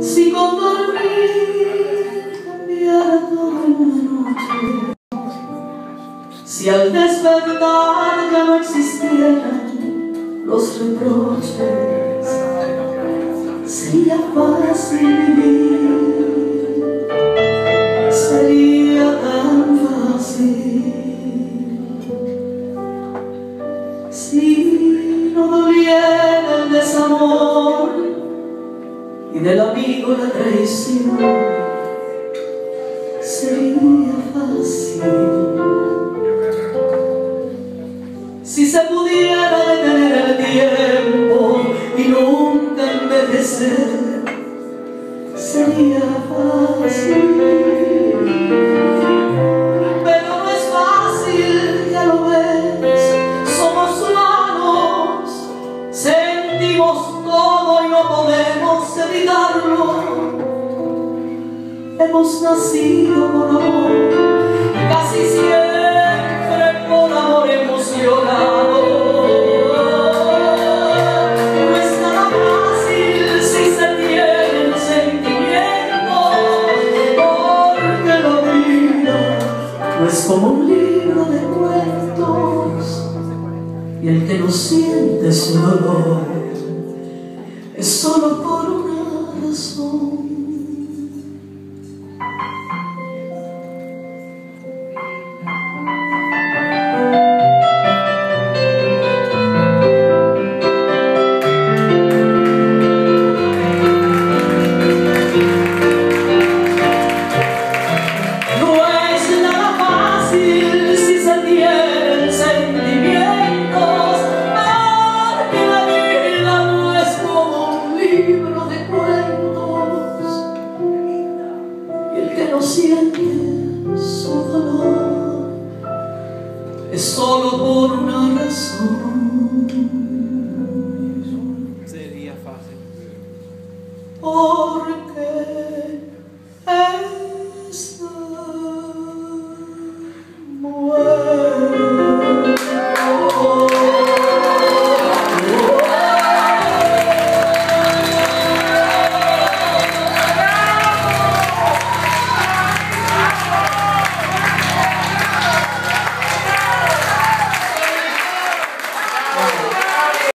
Si con dormir cambiara todo en una noche, si al despertar ya no existieran los reproches, sería fácil vivir, sería tan fácil. Si no doliera el desamor y del amigo la traición, sería fácil. Si se pudiera detener el tiempo y nunca envejecer, sería fácil. Pero no es fácil, ya lo ves, somos humanos, sentimos todo y no podemos evitarlo. Hemos nacido por amor, casi siempre por amor hemos llorado. No es nada fácil si se tienen sentimientos, porque la vida no es como un libro de cuentos, y el que no siente su dolor es solo por una razón. Siente su dolor es solo por una razón.